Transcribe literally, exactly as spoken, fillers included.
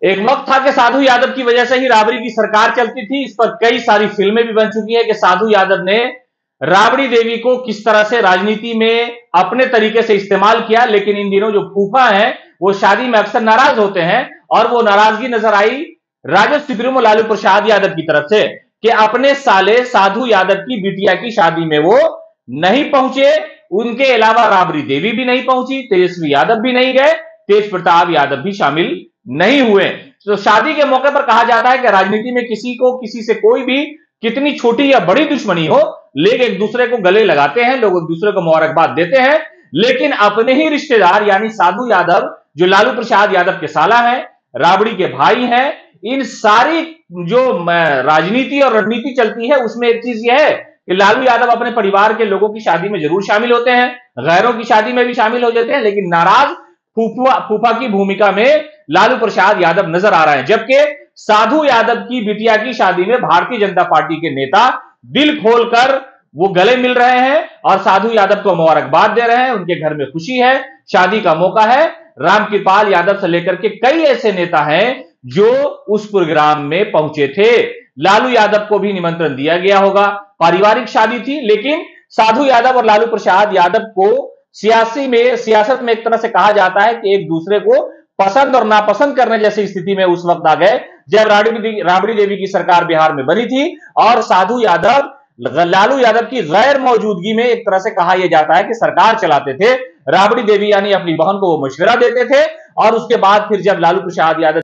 एक वक्त था कि साधु यादव की वजह से ही राबड़ी की सरकार चलती थी। इस पर कई सारी फिल्में भी बन चुकी है कि साधु यादव ने राबड़ी देवी को किस तरह से राजनीति में अपने तरीके से इस्तेमाल किया। लेकिन इन दिनों जो फूफा हैं वो शादी में अक्सर नाराज होते हैं और वो नाराजगी नजर आई राजद सुप्रीमो लालू प्रसाद यादव की तरफ से कि अपने साले साधु यादव की बिटिया की शादी में वो नहीं पहुंचे। उनके अलावा राबड़ी देवी भी नहीं पहुंची, तेजस्वी यादव भी नहीं गए, तेज प्रताप यादव भी शामिल नहीं हुए। तो शादी के मौके पर कहा जाता है कि राजनीति में किसी को किसी से कोई भी कितनी छोटी या बड़ी दुश्मनी हो, लोग एक दूसरे को गले लगाते हैं, लोग एक दूसरे को मुबारकबाद देते हैं। लेकिन अपने ही रिश्तेदार यानी साधु यादव जो लालू प्रसाद यादव के साला हैं, राबड़ी के भाई हैं, इन सारी जो राजनीति और रणनीति चलती है उसमें एक चीज यह है कि लालू यादव अपने परिवार के लोगों की शादी में जरूर शामिल होते हैं, गैरों की शादी में भी शामिल हो जाते हैं, लेकिन नाराज फूफा फूफा की भूमिका में लालू प्रसाद यादव नजर आ रहे हैं। जबकि साधु यादव की बिटिया की शादी में भारतीय जनता पार्टी के नेता दिल खोलकर वो गले मिल रहे हैं और साधु यादव को मुबारकबाद दे रहे हैं। उनके घर में खुशी है, शादी का मौका है। रामकृपाल यादव से लेकर के कई ऐसे नेता हैं जो उस प्रोग्राम में पहुंचे थे। लालू यादव को भी निमंत्रण दिया गया होगा। पारिवारिक शादी थी, लेकिन साधु यादव और लालू प्रसाद यादव को सियासी में सियासत में एक तरह से कहा जाता है कि एक दूसरे को पसंद और नापसंद करने जैसी स्थिति में उस वक्त आ गए जब राबड़ी राबड़ी देवी की सरकार बिहार में बनी थी और साधु यादव लालू यादव की गैर मौजूदगी में एक तरह से कहा यह जाता है कि सरकार चलाते थे। राबड़ी देवी यानी अपनी बहन को वो मशवरा देते थे और उसके बाद फिर जब लालू प्रसाद यादव